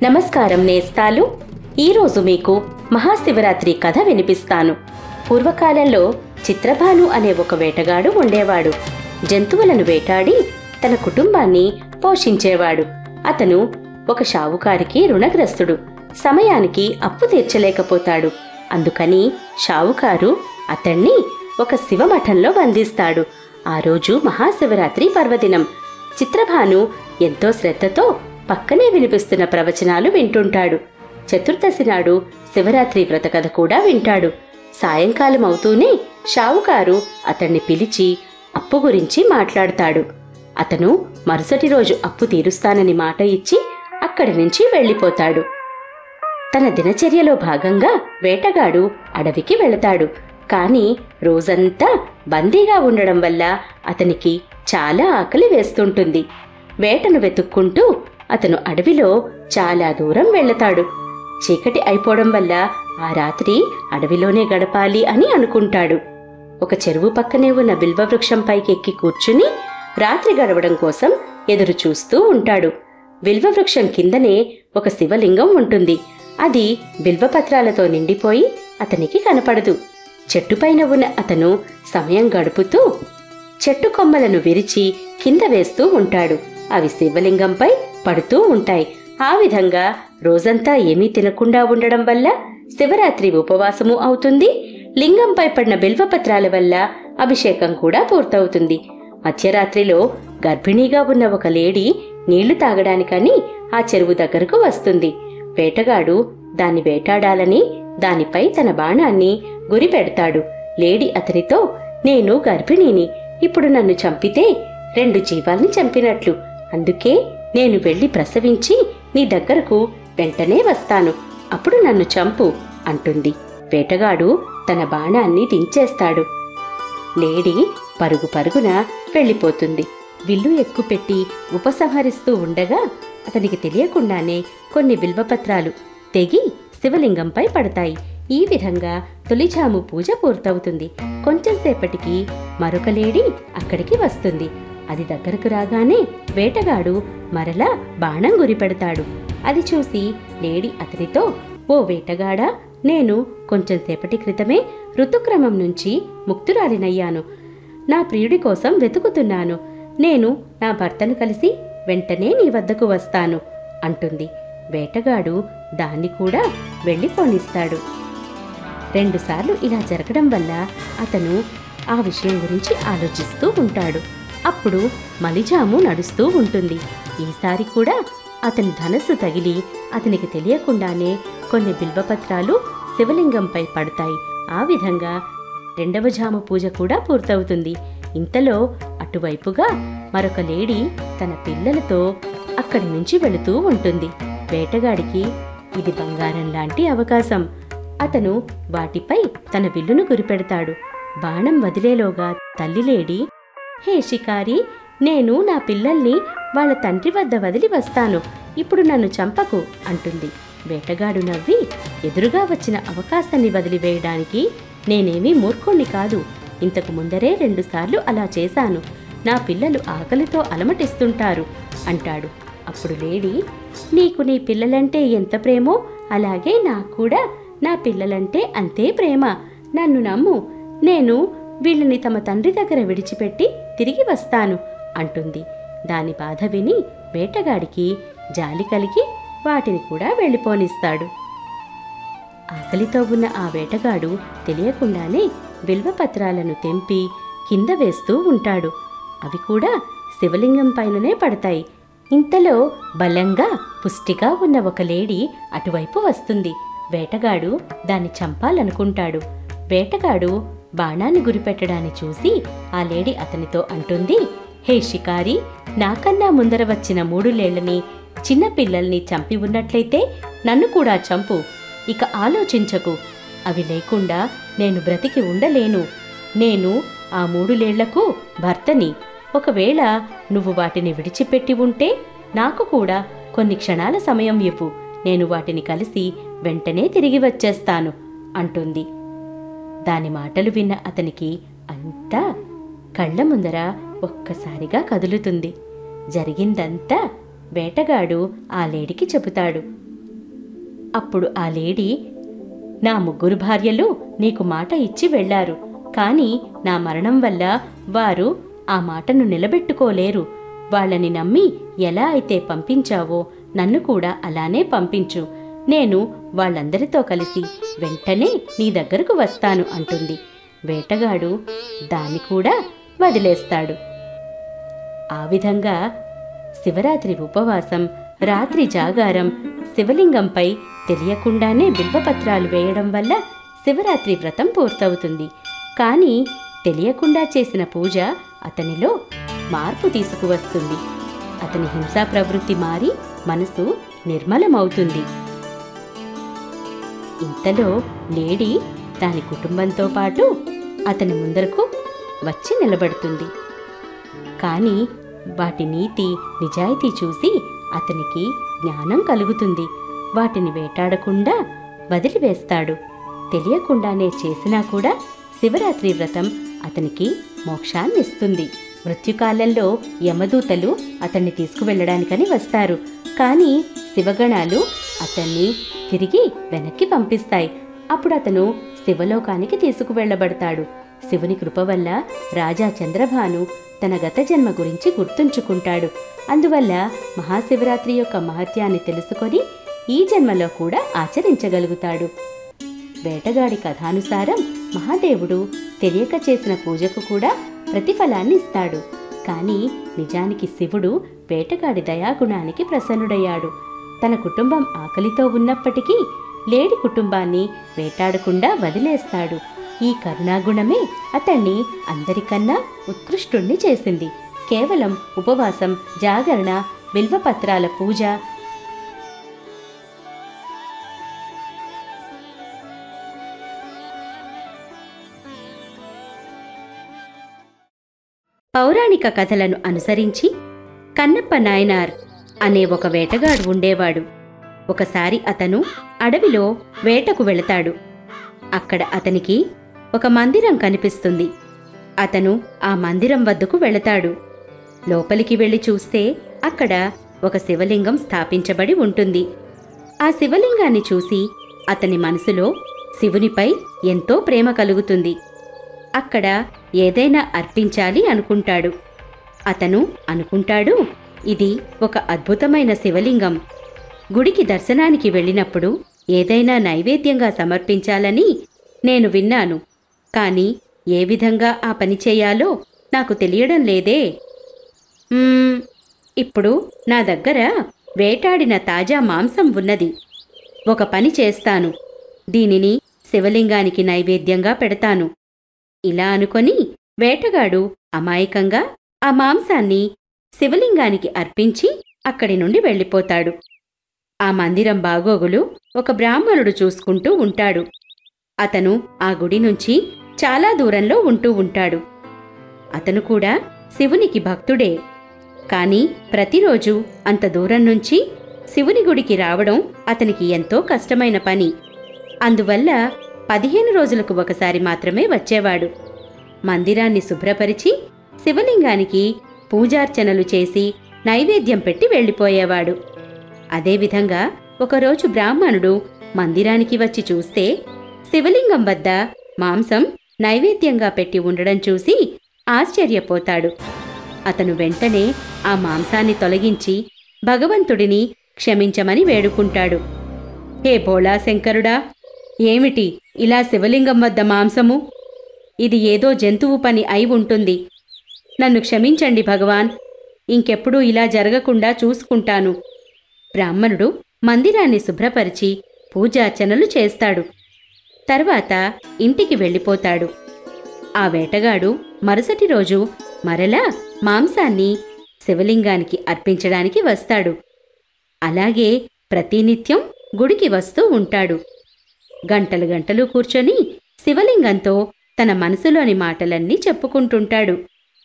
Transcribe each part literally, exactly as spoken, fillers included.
నమస్కారం నేస్తాలు. ఈరోజు మీకు మహాశివరాత్రి కథ వినిపిస్తాను. పూర్వకాలంలో చిత్రభాను అనే ఒక వేటగాడు ఉండేవాడు. జంతువులను వేటాడి తన కుటుంబాన్ని పోషించేవాడు. అతను ఒక షావుకారికి రుణగ్రస్తుడు. సమయానికి అప్పు తీర్చలేకపోతాడు. అందుకని షావుకారు అతన్ని ఒక శివమఠంలో బంధిస్తాడు. ఆ రోజు మహాశివరాత్రి పర్వదినం. చిత్రభాను ఎంతో శ్రద్ధతో పక్కనే వినిపిస్తున్న ప్రవచనాలు వింటుంటాడు. చతుర్దశి నాడు శివరాత్రి వ్రతకథ కూడా వింటాడు. సాయంకాలం అవుతూనే షావుకారు అతన్ని పిలిచి అప్పు గురించి మాట్లాడతాడు. అతను మరుసటి రోజు అప్పు తీరుస్తానని మాట ఇచ్చి అక్కడి నుంచి వెళ్ళిపోతాడు. తన దినచర్యలో భాగంగా వేటగాడు అడవికి వెళతాడు. కానీ రోజంతా బందీగా ఉండడం వల్ల అతనికి చాలా ఆకలి వేస్తుంటుంది. వేటను వెతుక్కుంటూ అతను అడవిలో చాలా దూరం వెళతాడు. చీకటి అయిపోవడం వల్ల ఆ రాత్రి అడవిలోనే గడపాలి అని అనుకుంటాడు. ఒక చెరువు పక్కనే ఉన్న బిల్వవృక్షం పైకి ఎక్కి కూర్చుని రాత్రి గడవడం కోసం ఎదురు చూస్తూ ఉంటాడు. బిల్వవృక్షం కిందనే ఒక శివలింగం ఉంటుంది. అది బిల్వపత్రాలతో నిండిపోయి అతనికి కనపడదు. చెట్టుపైన ఉన్న అతను సమయం గడుపుతూ చెట్టు కొమ్మలను విరిచి కింద వేస్తూ ఉంటాడు. అవి శివలింగంపై పడుతూ ఉంటాయి. ఆ విధంగా రోజంతా ఏమీ తినకుండా ఉండడం వల్ల శివరాత్రి ఉపవాసము అవుతుంది. లింగంపై పడిన బిల్వపత్రాల వల్ల అభిషేకం కూడా పూర్తవుతుంది. మధ్యరాత్రిలో గర్భిణీగా ఉన్న ఒక లేడీ నీళ్లు తాగడానికని ఆ చెరువు దగ్గరకు వస్తుంది. వేటగాడు దాన్ని వేటాడాలని దానిపై తన బాణాన్ని గురి పెడతాడు. లేడీ అతనితో, నేను గర్భిణీని, ఇప్పుడు నన్ను చంపితే రెండు జీవాల్ని చంపినట్లు. అందుకే నేను వెళ్ళి ప్రసవించి నీ దగ్గరకు వెంటనే వస్తాను. అప్పుడు నన్ను చంపు అంటుంది. వేటగాడు తన బాణాన్ని దించేస్తాడు. లేడీ పరుగు పరుగున వెళ్ళిపోతుంది. విల్లు ఎక్కుపెట్టి ఉపసంహరిస్తూ ఉండగా అతనికి తెలియకుండానే కొన్ని బిల్వపత్రాలు తెగి శివలింగంపై పడతాయి. ఈ విధంగా తొలిజాము పూజ పూర్తవుతుంది. కొంచెంసేపటికి మరొక లేడీ అక్కడికి వస్తుంది. అది దగ్గరకు రాగానే వేటగాడు మరలా బాణం గురిపెడతాడు. అది చూసి లేడీ అతనితో, ఓ వేటగాడా, నేను కొంచెంసేపటి క్రితమే ఋతుక్రమం నుంచి ముక్తురాలినయ్యాను. నా ప్రియుడి కోసం వెతుకుతున్నాను. నేను నా భర్తను కలిసి వెంటనే నీ వద్దకు వస్తాను అంటుంది. వేటగాడు దాన్ని కూడా వెళ్ళిపోనిస్తాడు. రెండుసార్లు ఇలా జరగడం వల్ల అతను ఆ విషయం గురించి ఆలోచిస్తూ ఉంటాడు. అప్పుడు మలిజాము నడుస్తూ ఉంటుంది. ఈసారి కూడా అతని ధనస్సు తగిలి అతనికి తెలియకుండానే కొన్ని బిల్వపత్రాలు శివలింగంపై పడతాయి. ఆ విధంగా రెండవ జాము పూజ కూడా పూర్తవుతుంది. ఇంతలో అటువైపుగా మరొక లేడీ తన పిల్లలతో అక్కడి నుంచి వెళుతూ ఉంటుంది. వేటగాడికి ఇది బంగారం లాంటి అవకాశం. అతను వాటిపై తన విల్లును గురిపెడతాడు. బాణం వదిలేలోగా తల్లి లేడీ, హే షికారి, నేను నా పిల్లల్ని వాళ్ళ తండ్రి వద్ద వదిలి వస్తాను, ఇప్పుడు నన్ను చంపకు అంటుంది. వేటగాడు నవ్వి, ఎదురుగా వచ్చిన అవకాశాన్ని వదిలివేయడానికి నేనేమీ మూర్ఖుణ్ణి కాదు. ఇంతకు ముందరే రెండుసార్లు అలా చేశాను. నా పిల్లలు ఆకలితో అలమటిస్తుంటారు అంటాడు. అప్పుడు లేడీ, నీకు నీ పిల్లలంటే ఎంత ప్రేమో అలాగే నాకు కూడా నా పిల్లలంటే అంతే ప్రేమ. నన్ను నమ్ము, నేను వీళ్ళని తమ తండ్రి దగ్గర విడిచిపెట్టి తిరిగి వస్తాను అంటుంది. దాని బాధ విని వేటగాడికి జాలి కలిగి వాటిని కూడా వెళ్ళిపోనిస్తాడు. ఆకలితో ఉన్న ఆ వేటగాడు తెలియకుండానే బిల్వపత్రాలను తెంపి కింద వేస్తూ ఉంటాడు. అవి కూడా శివలింగం పైననే పడతాయి. ఇంతలో బలంగా పుష్టిగా ఉన్న ఒక లేడీ అటువైపు వస్తుంది. వేటగాడు దాన్ని చంపాలనుకుంటాడు. వేటగాడు బాణాన్ని గురిపెట్టడాన్ని చూసి ఆ లేడీ అతనితో అంటుంది, హే షికారి, నాకన్నా ముందర వచ్చిన మూడు లేళ్లని చిన్న పిల్లల్ని చంపి ఉన్నట్లయితే నన్ను కూడా చంపు. ఇక ఆలోచించకు. అవి లేకుండా నేను బ్రతికి ఉండలేను. నేను ఆ మూడు లేళ్లకు భర్తని. ఒకవేళ నువ్వు వాటిని విడిచిపెట్టి ఉంటే నాకు కూడా కొన్ని క్షణాల సమయం ఇవ్వు. నేను వాటిని కలిసి వెంటనే తిరిగి వచ్చేస్తాను అంటుంది. దాని మాటలు విన్న అతనికి అంతా కళ్ళ ముందర ఒక్కసారిగా కదులుతుంది. జరిగిందంతా వేటగాడు ఆ లేడీకి చెబుతాడు. అప్పుడు ఆ లేడీ, నా ముగ్గురు భార్యలు నీకు మాట ఇచ్చి వెళ్లారు, కాని నా మరణం వల్ల వారు ఆ మాటను నిలబెట్టుకోలేరు. వాళ్ళని నమ్మి ఎలా అయితే పంపించావో నన్ను కూడా అలానే పంపించు. నేను వాళ్ళందరితో కలిసి వెంటనే నీ దగ్గరకు వస్తాను అంటుంది. వేటగాడు దాన్ని కూడా వదిలేస్తాడు. ఆ విధంగా శివరాత్రి ఉపవాసం, రాత్రి జాగారం, శివలింగంపై తెలియకుండానే బిల్వపత్రాలు వేయడం వల్ల శివరాత్రి వ్రతం పూర్తవుతుంది. కానీ తెలియకుండా చేసిన పూజ అతనిలో మార్పు తీసుకువస్తుంది. అతని హింసా ప్రవృత్తి మారి మనసు నిర్మలమవుతుంది. ఇంతలో లేడీ దాని కుటుంబంతో పాటు అతని ముందరకు వచ్చి నిలబడుతుంది. కానీ వాటి నీతి నిజాయితీ చూసి అతనికి జ్ఞానం కలుగుతుంది. వాటిని వేటాడకుండా వదిలివేస్తాడు. తెలియకుండానే చేసినా కూడా శివరాత్రి వ్రతం అతనికి మోక్షాన్నిస్తుంది. మృత్యుకాలంలో యమదూతలు అతన్ని తీసుకువెళ్ళడానికని వస్తారు. కానీ శివగణాలు అతన్ని తిరిగి వెనక్కి పంపిస్తాయి. అప్పుడు అతను శివలోకానికి తీసుకువెళ్ళబడతాడు. శివుని కృప వల్ల రాజా చంద్రభాను తన గత జన్మ గురించి గుర్తుంచుకుంటాడు. అందువల్ల మహాశివరాత్రి యొక్క మహత్యాన్ని తెలుసుకొని ఈ జన్మలో కూడా ఆచరించగలుగుతాడు. వేటగాడి కథానుసారం మహాదేవుడు తెలియక చేసిన పూజకు కూడా ప్రతిఫలాన్ని ఇస్తాడు. కానీ నిజానికి శివుడు వేటగాడి దయాగుణానికి ప్రసన్నుడయ్యాడు. తన కుటుంబం ఆకలితో ఉన్నప్పటికీ లేడి కుటుంబాన్ని వేటాడకుండా వదిలేస్తాడు. ఈ కరుణాగుణమే అతన్ని అందరికన్నా ఉత్కృష్టుణ్ణి చేసింది. కేవలం ఉపవాసం, జాగరణ, బిల్వపత్రాల పూజ, పౌరాణిక కథలను అనుసరించి కన్నప్ప నాయనార్ అనే ఒక వేటగాడు ఉండేవాడు. ఒకసారి అతను అడవిలో వేటకు వెళతాడు. అక్కడ అతనికి ఒక మందిరం కనిపిస్తుంది. అతను ఆ మందిరం వద్దకు వెళతాడు. లోపలికి వెళ్ళి చూస్తే అక్కడ ఒక శివలింగం స్థాపించబడి ఉంటుంది. ఆ శివలింగాన్ని చూసి అతని మనసులో శివునిపై ఎంతో ప్రేమ కలుగుతుంది. అక్కడ ఏదైనా అర్పించాలి అనుకుంటాడు. అతను అనుకుంటాడు, ఇది ఒక అద్భుతమైన శివలింగం. గుడికి దర్శనానికి వెళ్ళినప్పుడు ఏదైనా నైవేద్యంగా సమర్పించాలని నేను విన్నాను. కానీ ఏ విధంగా ఆ పని చేయాలో నాకు తెలియడం లేదే. ఇప్పుడు నా దగ్గర వేటాడిన తాజా మాంసం ఉన్నది. ఒక పని చేస్తాను, దీనిని శివలింగానికి నైవేద్యంగా పెడతాను. ఇలా అనుకొని వేటగాడు అమాయకంగా ఆ మాంసాన్ని శివలింగానికి అర్పించి అక్కడి నుండి వెళ్ళిపోతాడు. ఆ మందిరం బాగోగులు ఒక బ్రాహ్మణుడు చూసుకుంటూ ఉంటాడు. అతను ఆ గుడి నుంచి చాలా దూరంలో ఉంటూ ఉంటాడు. అతను కూడా శివునికి భక్తుడే. కాని ప్రతిరోజు అంత దూరం నుంచి శివుని గుడికి రావడం అతనికి ఎంతో కష్టమైన పని. అందువల్ల పదిహేను రోజులకు ఒకసారి మాత్రమే వచ్చేవాడు. మందిరాన్ని శుభ్రపరిచి శివలింగానికి పూజార్చనలు చేసి నైవేద్యం పెట్టి వెళ్ళిపోయేవాడు. అదేవిధంగా ఒకరోజు బ్రాహ్మణుడు మందిరానికి వచ్చి చూస్తే శివలింగం వద్ద మాంసం నైవేద్యంగా పెట్టి ఉండడం చూసి ఆశ్చర్యపోతాడు. అతను వెంటనే ఆ మాంసాన్ని తొలగించి భగవంతుడిని క్షమించమని వేడుకుంటాడు. హే భోళా శంకరుడా, ఏమిటి ఇలా శివలింగం వద్ద మాంసము? ఇది ఏదో జంతువు పని అయి ఉంటుంది. నన్ను క్షమించండి భగవాన్, ఇంకెప్పుడూ ఇలా జరగకుండా చూసుకుంటాను. బ్రాహ్మణుడు మందిరాన్ని శుభ్రపరిచి పూజార్చనలు చేస్తాడు. తర్వాత ఇంటికి వెళ్ళిపోతాడు. ఆ వేటగాడు మరుసటి రోజు మరలా మాంసాన్ని శివలింగానికి అర్పించడానికి వస్తాడు. అలాగే ప్రతినిత్యం గుడికి వస్తూ ఉంటాడు. గంటలు గంటలు కూర్చొని శివలింగంతో తన మనసులోని మాటలన్నీ చెప్పుకుంటుంటాడు.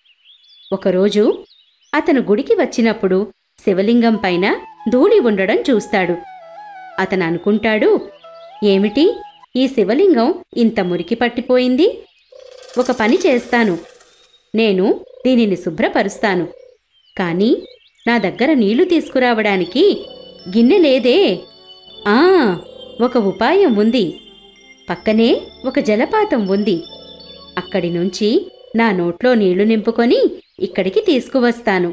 ఒకరోజు అతను గుడికి వచ్చినప్పుడు శివలింగం పైన ధూళి ఉండడం చూస్తాడు. అతను అనుకుంటాడు, ఏమిటి ఈ శివలింగం ఇంత మురికి పట్టిపోయింది? ఒక పని చేస్తాను, నేను దీనిని శుభ్రపరుస్తాను. కానీ నా దగ్గర నీళ్లు తీసుకురావడానికి గిన్నె లేదే. ఆ ఒక ఉపాయం ఉంది. పక్కనే ఒక జలపాతం ఉంది. అక్కడి నుంచి నా నోట్లో నీళ్లు నింపుకొని ఇక్కడికి తీసుకువస్తాను.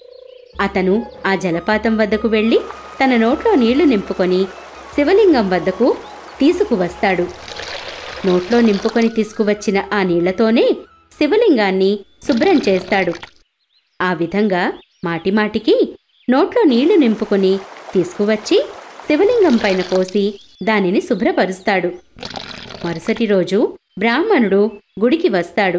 అతను ఆ జలపాతం వద్దకు వెళ్ళి తన నోట్లో నీళ్లు నింపుకొని శివలింగం వద్దకు తీసుకువస్తాడు. నోట్లో నింపుకొని తీసుకువచ్చిన ఆ నీళ్లతోనే శివలింగాన్ని శుభ్రం చేస్తాడు. ఆ విధంగా మాటిమాటికి నోట్లో నీళ్లు నింపుకొని తీసుకువచ్చి శివలింగం పైన పోసి దానిని శుభ్రపరుస్తాడు. మరుసటి రోజు బ్రాహ్మణుడు గుడికి వస్తాడు.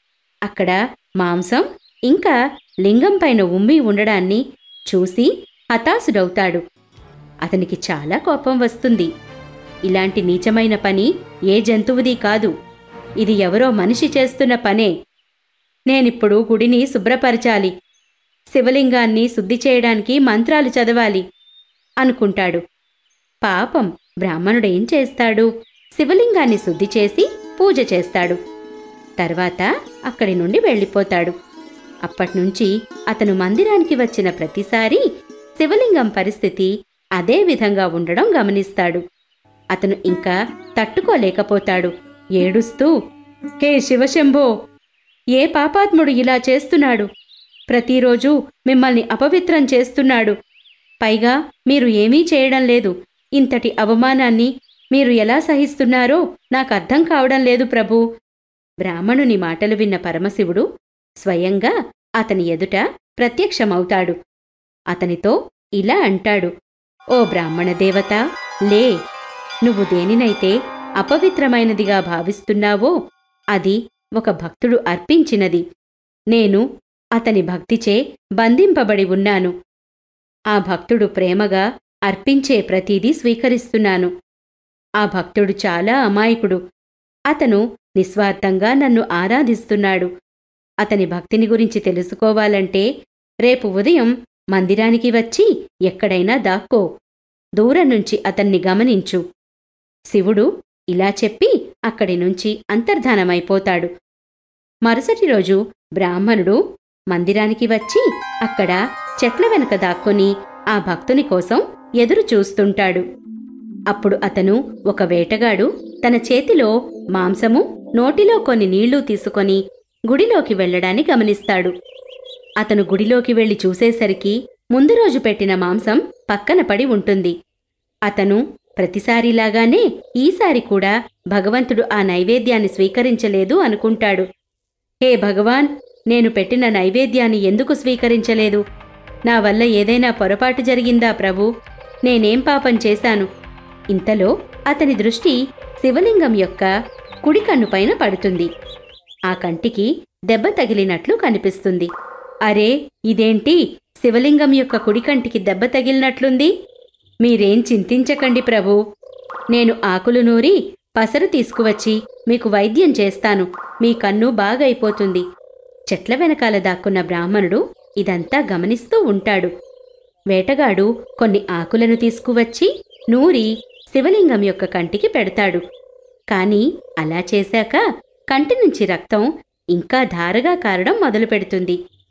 అక్కడ మాంసం ఇంకా లింగం పైన ఉమ్మి ఉండడాన్ని చూసి హతాశుడవుతాడు. అతనికి చాలా కోపం వస్తుంది. ఇలాంటి నీచమైన పని ఏ జంతువుది కాదు. ఇది ఎవరో మనిషి చేస్తున్న పనే. నేనిప్పుడు గుడిని శుభ్రపరచాలి, శివలింగాన్ని శుద్ధి చేయడానికి మంత్రాలు చదవాలి అనుకుంటాడు. పాపం బ్రాహ్మణుడేం చేస్తాడు? శివలింగాన్ని శుద్ధి చేసి పూజ చేస్తాడు. తర్వాత అక్కడి నుండి వెళ్ళిపోతాడు. అప్పట్నుంచి అతను మందిరానికి వచ్చిన ప్రతిసారి శివలింగం పరిస్థితి అదే విధంగా ఉండడం గమనిస్తాడు. అతను ఇంకా తట్టుకోలేకపోతాడు. ఏడుస్తూ, హే శివశంభో, ఏ పాపాత్ముడు ఇలా చేస్తున్నాడు? ప్రతిరోజు మిమ్మల్ని అపవిత్రం చేస్తున్నాడు. పైగా మీరు ఏమీ చేయడం లేదు. ఇంతటి అవమానాన్ని మీరు ఎలా సహిస్తున్నారో నాకు అర్థం కావడం లేదు ప్రభూ. బ్రాహ్మణుని మాటలు విన్న పరమశివుడు స్వయంగా అతని ఎదుట ప్రత్యక్షమవుతాడు. అతనితో ఇలా అంటాడు, ఓ బ్రాహ్మణ దేవత, లే. నువ్వు దేనినైతే అపవిత్రమైనదిగా భావిస్తున్నావో అది ఒక భక్తుడు అర్పించినది. నేను అతని భక్తిచే బంధింపబడి ఉన్నాను. ఆ భక్తుడు ప్రేమగా అర్పించే ప్రతీదీ స్వీకరిస్తున్నాను. ఆ భక్తుడు చాలా అమాయకుడు. అతను నిస్వార్థంగా నన్ను ఆరాధిస్తున్నాడు. అతని భక్తిని గురించి తెలుసుకోవాలంటే రేపు ఉదయం మందిరానికి వచ్చి ఎక్కడైనా దాక్కో. దూరం నుంచి అతన్ని గమనించు. శివుడు ఇలా చెప్పి అక్కడి నుంచి అంతర్ధానమైపోతాడు. మరుసటి రోజు బ్రాహ్మణుడు మందిరానికి వచ్చి అక్కడ చెట్ల వెనక దాక్కుని ఆ భక్తుని కోసం ఎదురు చూస్తుంటాడు. అప్పుడు అతను ఒక వేటగాడు తన చేతిలో మాంసము, నోటిలో కొన్ని నీళ్లు తీసుకొని గుడిలోకి వెళ్లడాన్ని గమనిస్తాడు. అతను గుడిలోకి వెళ్లి చూసేసరికి ముందు రోజు పెట్టిన మాంసం పక్కన పడి ఉంటుంది. అతను ప్రతిసారిలాగానే ఈసారి కూడా భగవంతుడు ఆ నైవేద్యాన్ని స్వీకరించలేదు అనుకుంటాడు. హే భగవాన్, నేను పెట్టిన నైవేద్యాన్ని ఎందుకు స్వీకరించలేదు? నా వల్ల ఏదైనా పొరపాటు జరిగిందా ప్రభూ? నేనేం పాపం చేశాను? ఇంతలో అతని దృష్టి శివలింగం యొక్క కుడి కన్నుపైన పడుతుంది. ఆ కంటికి దెబ్బ తగిలినట్లు కనిపిస్తుంది. అరే, ఇదేంటి? శివలింగం యొక్క కుడి కంటికి దెబ్బ తగిలినట్లుంది. మీరేం చింతించకండి ప్రభూ. నేను ఆకులు నూరి పసరు తీసుకువచ్చి మీకు వైద్యం చేస్తాను. మీ కన్ను బాగైపోతుంది. చెట్ల వెనకాల దాక్కున్న బ్రాహ్మణుడు ఇదంతా గమనిస్తూ ఉంటాడు. వేటగాడు కొన్ని ఆకులను తీసుకువచ్చి నూరి శివలింగం యొక్క కంటికి పెడతాడు. కాని అలా చేశాక కంటి నుంచి రక్తం ఇంకా ధారగా కారడం మొదలుపెడుతుంది.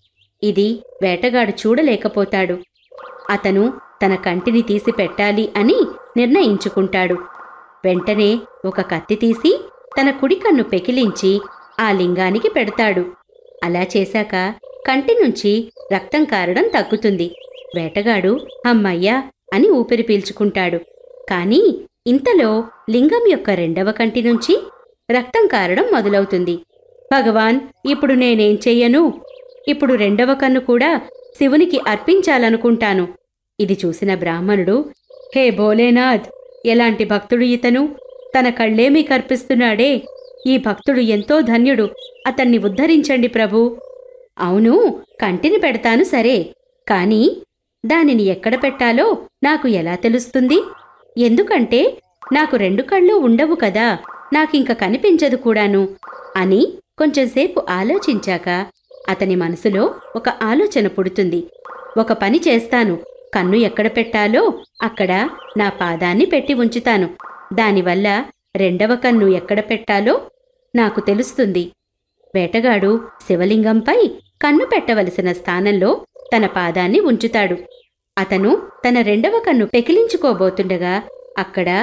ఇది వేటగాడు చూడలేకపోతాడు. అతను తన కంటిని తీసి పెట్టాలి అని నిర్ణయించుకుంటాడు. వెంటనే ఒక కత్తి తీసి తన కుడి కన్ను పెకిలించి ఆ లింగానికి పెడతాడు. అలా చేశాక కంటి నుంచి రక్తం కారడం తగ్గుతుంది. వేటగాడు అమ్మయ్యా అని ఊపిరి పీల్చుకుంటాడు. కాని ఇంతలో లింగం యొక్క రెండవ కంటి నుంచి రక్తం కారడం మొదలవుతుంది. భగవాన్, ఇప్పుడు నేనేం చెయ్యను? ఇప్పుడు రెండవ కన్ను కూడా శివునికి అర్పించాలనుకుంటాను. ఇది చూసిన బ్రాహ్మణుడు, హే భోలేనాథ్, ఎలాంటి భక్తుడు ఇతను? తన కళ్ళే మీకు అర్పిస్తున్నాడే. ఈ భక్తుడు ఎంతో ధన్యుడు. అతన్ని ఉద్ధరించండి ప్రభూ. అవును, కంటిని పెడతాను సరే, కాని దానిని ఎక్కడ పెట్టాలో నాకు ఎలా తెలుస్తుంది? ఎందుకంటే నాకు రెండు కళ్ళు ఉండవు కదా, నాకింక కనిపించదు కూడాను అని కొంచెంసేపు ఆలోచించాక అతని మనసులో ఒక ఆలోచన పుడుతుంది. ఒక పని చేస్తాను. కన్ను ఎక్కడ పెట్టాలో అక్కడ నా పాదాన్ని పెట్టి ఉంచుతాను. దానివల్ల రెండవ కన్ను ఎక్కడ పెట్టాలో నాకు తెలుస్తుంది. వేటగాడు శివలింగంపై కన్ను పెట్టవలసిన స్థానంలో తన పాదాన్ని ఉంచుతాడు. అతను తన రెండవ కన్ను పెకిలించుకోబోతుండగా అక్కడ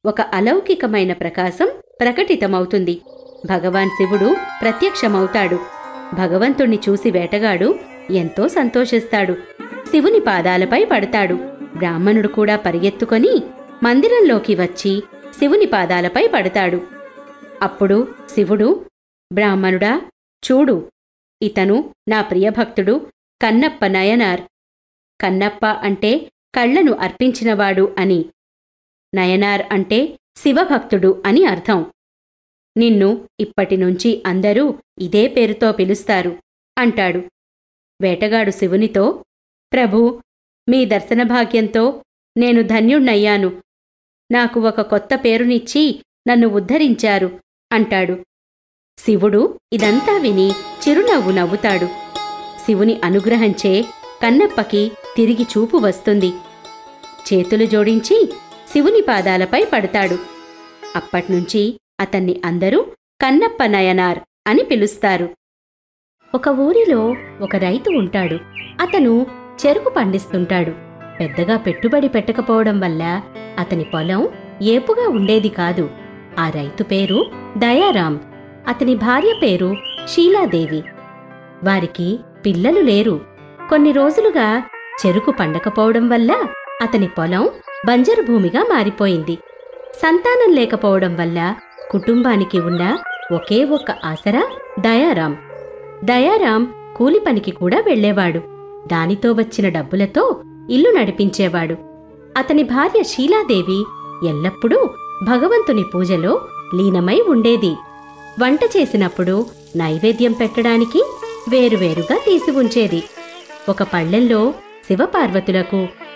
ఒక అలౌకికమైన ప్రకాశం ప్రకటితమవుతుంది. భగవాన్ శివుడు ప్రత్యక్షమవుతాడు. భగవంతుణ్ణి చూసి వేటగాడు ఎంతో సంతోషిస్తాడు. శివుని పాదాలపై పడతాడు. బ్రాహ్మణుడు కూడా పరిగెత్తుకొని మందిరంలోకి వచ్చి శివుని పాదాలపై పడతాడు. అప్పుడు శివుడు, బ్రాహ్మణుడా, చూడు, ఇతను నా ప్రియభక్తుడు కన్నప్ప నయనార్. కన్నప్ప అంటే కళ్లను అర్పించినవాడు అని, నయనార్ అంటే శివభక్తుడు అని అర్థం. నిన్ను ఇప్పటినుంచి అందరూ ఇదే పేరుతో పిలుస్తారు అంటాడు. వేటగాడు శివునితో, ప్రభూ, మీ దర్శనభాగ్యంతో నేను ధన్యుణ్ణయ్యాను. నాకు ఒక కొత్త పేరునిచ్చి నన్ను ఉద్ధరించారు అంటాడు. శివుడు ఇదంతా విని చిరునవ్వు నవ్వుతాడు. శివుని అనుగ్రహంచే కన్నప్పకి తిరిగి చూపు వస్తుంది. చేతులు జోడించి శివుని పాదాలపై పడతాడు. అప్పట్నుంచి అతన్ని అందరూ కన్నప్ప నయనార్ అని పిలుస్తారు. ఒక ఊరిలో ఒక రైతు ఉంటాడు. అతను చెరుకు పండిస్తుంటాడు. పెద్దగా పెట్టుబడి పెట్టకపోవడం వల్ల అతని పొలం ఏపుగా ఉండేది కాదు. ఆ రైతు పేరు దయారాం. అతని భార్య పేరు షీలాదేవి. వారికి పిల్లలు లేరు. కొన్ని రోజులుగా చెరుకు పండకపోవడం వల్ల అతని పొలం బంజరు భూమిగా మారిపోయింది. సంతానం లేకపోవడం వల్ల కుటుంబానికి ఉన్న ఒకే ఒక్క ఆసరా దయారాం. దయారాం కూలి పనికి కూడా వెళ్లేవాడు. దానితో వచ్చిన డబ్బులతో ఇల్లు నడిపించేవాడు. అతని భార్య షీలాదేవి ఎల్లప్పుడూ భగవంతుని పూజలో లీనమై ఉండేది. వంట చేసినప్పుడు నైవేద్యం పెట్టడానికి వేరువేరుగా తీసి ఉంచేది. ఒక పళ్ళెంలో శివపార్వతులకు,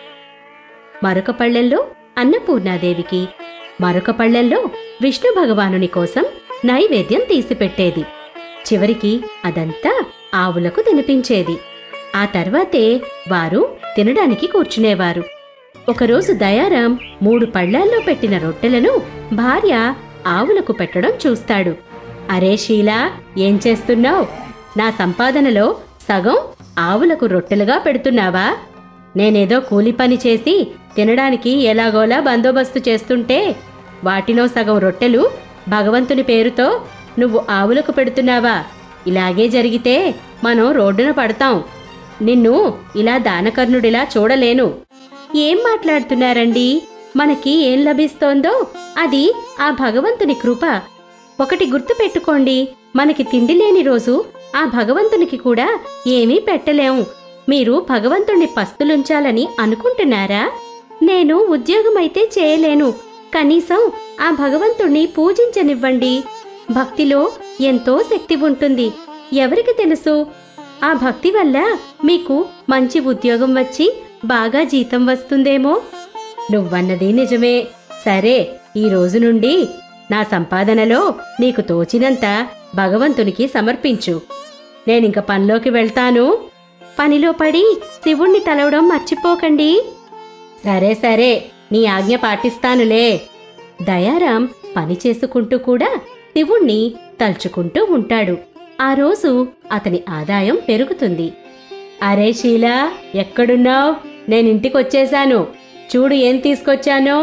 మరొక పళ్ళెంలో అన్నపూర్ణాదేవికి, మరొక పళ్ళెంలో విష్ణు భగవానుని కోసం నైవేద్యం తీసిపెట్టేది. చివరికి అదంతా ఆవులకు తినిపించేది. ఆ తర్వాతే వారు తినడానికి కూర్చునేవారు. ఒకరోజు దయారాం మూడు పళ్ళాల్లో పెట్టిన రొట్టెలను భార్య ఆవులకు పెట్టడం చూస్తాడు. అరే షీలా, ఏం చేస్తున్నావ్? నా సంపాదనలో సగం ఆవులకు రొట్టెలుగా పెడుతున్నావా? నేనేదో కూలి పని చేసి తినడానికి ఎలాగోలా బందోబస్తు చేస్తుంటే వాటిలో సగం రొట్టెలు భగవంతుని పేరుతో నువ్వు ఆవులకు పెడుతున్నావా? ఇలాగే జరిగితే మనం రోడ్డున పడతాం. నిన్ను ఇలా దానకర్ణుడిలా చూడలేను. ఏం మాట్లాడుతున్నారండి? మనకి ఏం లభిస్తోందో అది ఆ భగవంతుని కృప. ఒకటి గుర్తుపెట్టుకోండి, మనకి తిండి లేని రోజు ఆ భగవంతునికి కూడా ఏమీ పెట్టలేం. మీరు భగవంతుణ్ణి పస్తులుంచాలని అనుకుంటున్నారా? నేను ఉద్యోగమైతే చేయలేను. కనీసం ఆ భగవంతుణ్ణి పూజించనివ్వండి. భక్తిలో ఎంతో శక్తి ఉంటుంది. ఎవరికి తెలుసు, ఆ భక్తి వల్ల మీకు మంచి ఉద్యోగం వచ్చి బాగా జీతం వస్తుందేమో. నువ్వన్నది నిజమే. సరే, ఈ రోజు నుండి నా సంపాదనలో నీకు తోచినంత భగవంతునికి సమర్పించు. నేనింక పనిలోకి వెళ్తాను. పనిలో పడి శివుణ్ణి తలవడం మర్చిపోకండి. సరే సరే, నీ ఆజ్ఞ పాటిస్తానులే. దయారాం పని చేసుకుంటూ కూడా శివుణ్ణి తలుచుకుంటూ ఉంటాడు. ఆ రోజు అతని ఆదాయం పెరుగుతుంది. అరే షీలా, ఎక్కడున్నావ్? నేనింటికొచ్చేశాను. చూడు ఏం తీసుకొచ్చానో.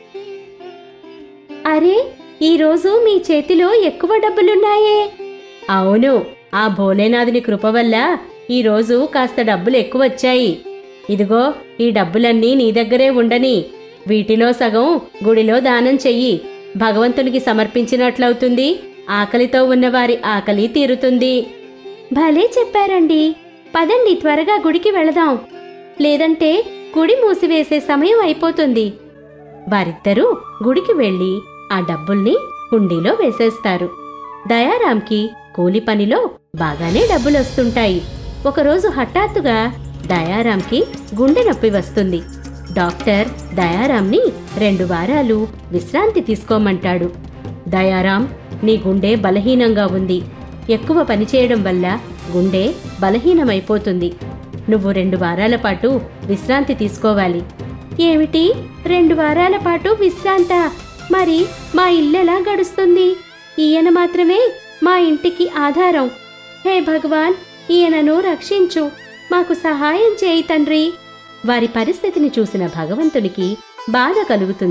అరే, ఈరోజు మీ చేతిలో ఎక్కువ డబ్బులున్నాయే. అవును, ఆ భోలేనాథుని కృప వల్ల ఈరోజు కాస్త డబ్బులు ఎక్కువొచ్చాయి. ఇదిగో, ఈ డబ్బులన్నీ నీ దగ్గరే ఉండని. వీటిలో సగం గుడిలో దానం చెయ్యి. భగవంతునికి సమర్పించినట్లవుతుంది. ఆకలితో ఉన్నవారి ఆకలి తీరుతుంది. భలే చెప్పారండి. పదండి, త్వరగా గుడికి వెళదాం. లేదంటే గుడి మూసివేసే సమయం అయిపోతుంది. వారిద్దరూ గుడికి వెళ్లి ఆ డబ్బుల్ని హుండీలో వేసేస్తారు. దయారాంకి కూలి పనిలో బాగానే డబ్బులొస్తుంటాయి. ఒకరోజు హఠాత్తుగా దయారాంకి గుండె నొప్పి వస్తుంది. డాక్టర్ దయారాంని రెండు వారాలు విశ్రాంతి తీసుకోమంటాడు. దయారాం, నీ గుండె బలహీనంగా ఉంది. ఎక్కువ పనిచేయడం వల్ల గుండె బలహీనమైపోతుంది. నువ్వు రెండు వారాల పాటు విశ్రాంతి తీసుకోవాలి. ఏమిటి, రెండు వారాల పాటు విశ్రాంత? మరి మా ఇల్లెలా గడుస్తుంది? ఈయన మాత్రమే మా ఇంటికి ఆధారం. హే భగవాన్, ఈయనను రక్షించు. మాకు సహాయం చేయి తండ్రి. వారి పరిస్థితిని చూసిన భగవంతునికి బాధ కలుగుతుంది.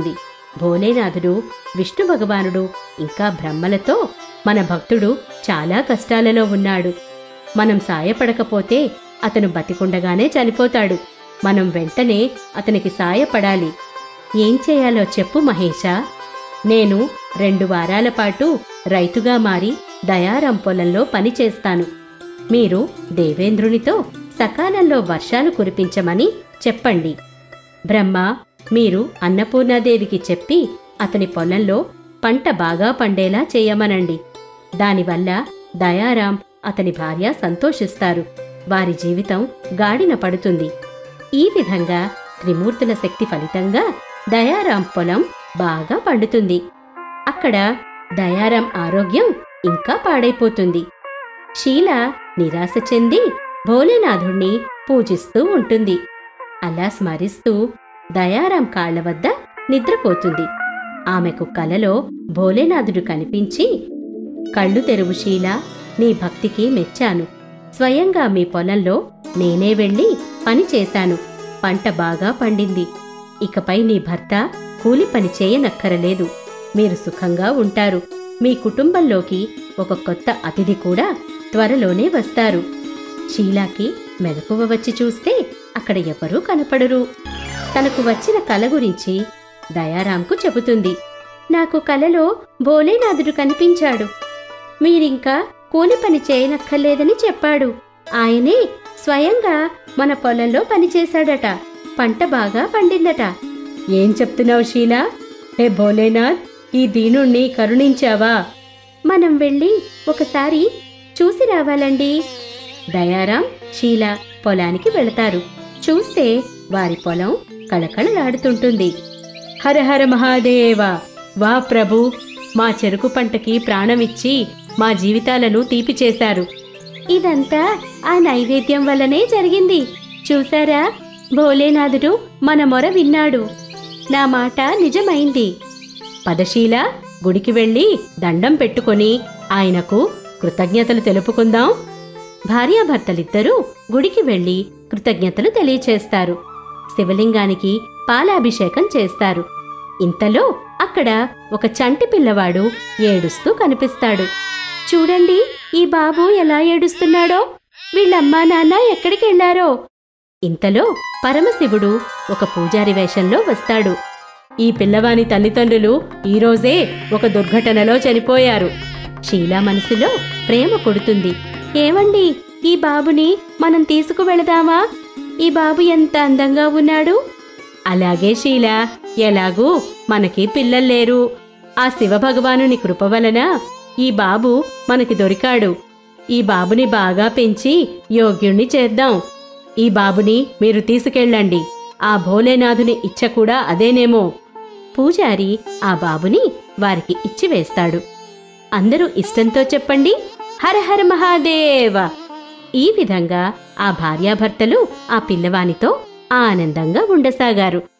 భోలేనాథుడు, విష్ణు భగవానుడు ఇంకా బ్రహ్మలతో మన భక్తుడు చాలా కష్టాలలో ఉన్నాడు. మనం సాయపడకపోతే అతను బతికుండగానే చనిపోతాడు. మనం వెంటనే అతనికి సాయపడాలి. ఏం చేయాలో చెప్పు మహేశా. నేను రెండు వారాల పాటు రైతుగా మారి దయారాం పొలంలో పని చేస్తాను. మీరు దేవేంద్రునితో సకాలంలో వర్షాలు కురిపించమని చెప్పండి. బ్రహ్మ, మీరు అన్నపూర్ణాదేవికి చెప్పి అతని పొలంలో పంట బాగా పండేలా చేయమనండి. దానివల్ల దయారాం, అతని భార్య సంతోషిస్తారు. వారి జీవితం గాడిన పడుతుంది. ఈ విధంగా త్రిమూర్తుల శక్తి ఫలితంగా దయారాం పొలం బాగా పండుతుంది. అక్కడ దయారాం ఆరోగ్యం ఇంకా పాడైపోతుంది. షీల నిరాశ చెంది భోలేనాథుణ్ణి పూజిస్తూ ఉంటుంది. అలా స్మరిస్తూ దయారాం కాళ్ల వద్ద నిద్రపోతుంది. ఆమెకు కలలో భోలేనాథుడు కనిపించి, కళ్ళు తెరువు షీల, నీ భక్తికి మెచ్చాను. స్వయంగా మీ పొలంలో నేనే వెళ్ళి పని చేశాను. పంట బాగా పండింది. ఇకపై నీ భర్త కూలి పని చేయనక్కరలేదు. మీరు సుఖంగా ఉంటారు. మీ కుటుంబంలోకి ఒక కొత్త అతిథి కూడా త్వరలోనే వస్తారు. షీలాకి మెలకువ వచ్చి చూస్తే అక్కడ ఎవరూ కనపడరు. తనకు వచ్చిన కల గురించి దయారాంకు చెబుతుంది. నాకు కలలో భోలేనాథుడు కనిపించాడు. మీరింకా కూలి పని చేయనక్కర్లేదని చెప్పాడు. ఆయనే స్వయంగా మన పొలంలో పనిచేశాడట. పంట బాగా పండిందట. ఏం చెప్తున్నావు షీలా? హే భోలేనాథ్, ఈ దీనుణ్ణి కరుణించావా? మనం వెళ్ళి ఒకసారి చూసి రావాలండి. దయారాం, షీల పొలానికి వెళతారు. చూస్తే వారి పొలం కళకళలాడుతుంటుంది. హరహర మహాదేవ! వా ప్రభు, మా చెరుకు పంటకి ప్రాణమిచ్చి మా జీవితాలను తీపి చేశారు. ఇదంతా ఆ నైవేద్యం వల్లనే జరిగింది. చూసారా, భోలేనాథుడు మన మొర విన్నాడు. నా మాట నిజమైంది. పదశీల, గుడికి వెళ్ళి దండం పెట్టుకొని ఆయనకు కృతజ్ఞతలు తెలుపుకుందాం. భార్యాభర్తలిద్దరూ గుడికి వెళ్ళి కృతజ్ఞతలు తెలియచేస్తారు. శివలింగానికి పాలాభిషేకం చేస్తారు. ఇంతలో అక్కడ ఒక చంటి పిల్లవాడు ఏడుస్తూ కనిపిస్తాడు. చూడండి, ఈ బాబు ఎలా ఏడుస్తున్నాడో. వీళ్ళమ్మా నాన్న ఎక్కడికెళ్లారో? ఇంతలో పరమశివుడు ఒక పూజారి వేషంలో వస్తాడు. ఈ పిల్లవాని తల్లిదండ్రులు ఈరోజే ఒక దుర్ఘటనలో చనిపోయారు. షీలా మనసులో ప్రేమ కొడుతుంది. ఏవండి, ఈ బాబుని మనం తీసుకువెళదామా? ఈ బాబు ఎంత అందంగా ఉన్నాడు. అలాగే షీలా, ఎలాగూ మనకి పిల్లల్లేరు. ఆ శివభగవానుని కృప వలన ఈ బాబు మనకి దొరికాడు. ఈ బాబుని బాగా పెంచి యోగ్యుణ్ణి చేద్దాం. ఈ బాబుని మీరు తీసుకెళ్ళండి. ఆ భోలేనాథుని ఇచ్చ కూడా అదేనేమో. పూజారి ఆ బాబుని వారికి ఇచ్చివేస్తాడు. అందరూ ఇష్టంతో చెప్పండి, హరహర మహాదేవ! ఈ విధంగా ఆ భార్యాభర్తలు ఆ పిల్లవానితో ఆనందంగా ఉండసాగారు.